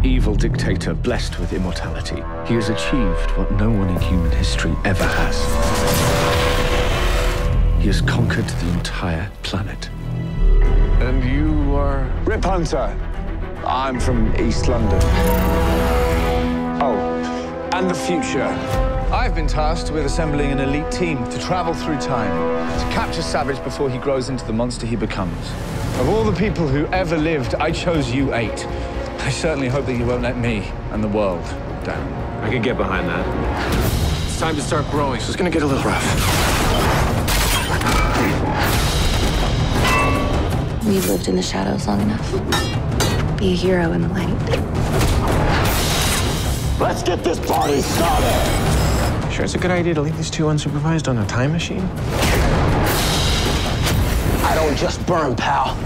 evil dictator blessed with immortality. He has achieved what no one in human history ever has. He has conquered the entire planet. And you are? Rip Hunter. I'm from East London. Oh, and the future. I've been tasked with assembling an elite team to travel through time, to capture Savage before he grows into the monster he becomes. Of all the people who ever lived, I chose you 8. I certainly hope that you won't let me and the world down. I could get behind that. It's time to start growing, so it's gonna get a little rough. We've lived in the shadows long enough. Be a hero in the light. Let's get this party started! Sure it's a good idea to leave these 2 unsupervised on a time machine? I don't just burn, pal.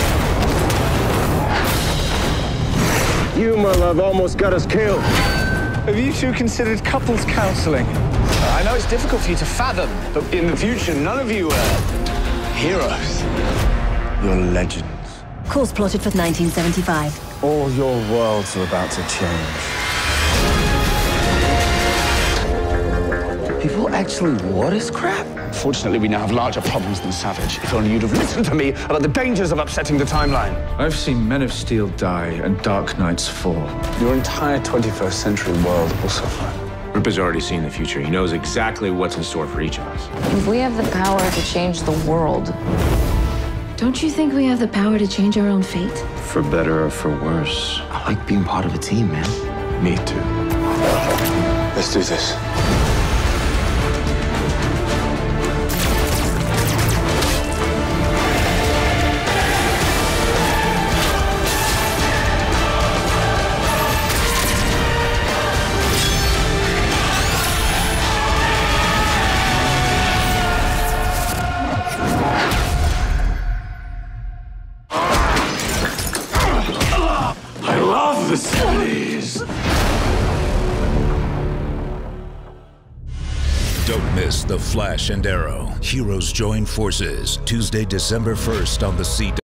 You, my love, almost got us killed. Have you two considered couples counseling? I know it's difficult for you to fathom, But in the future, none of you are heroes. You're legends. Course plotted for 1975. All your worlds are about to change. People actually war this crap? Fortunately, we now have larger problems than Savage. If only you'd have listened to me about the dangers of upsetting the timeline. I've seen Men of Steel die and Dark Knights fall. Your entire 21st century world will suffer. Rip has already seen the future. He knows exactly what's in store for each of us. If we have the power to change the world, Don't you think we have the power to change our own fate? For better or for worse. I like being part of a team, man. Me too. Let's do this. I love the 70s! Don't miss The Flash and Arrow. Heroes join forces Tuesday, December 1st on the CW.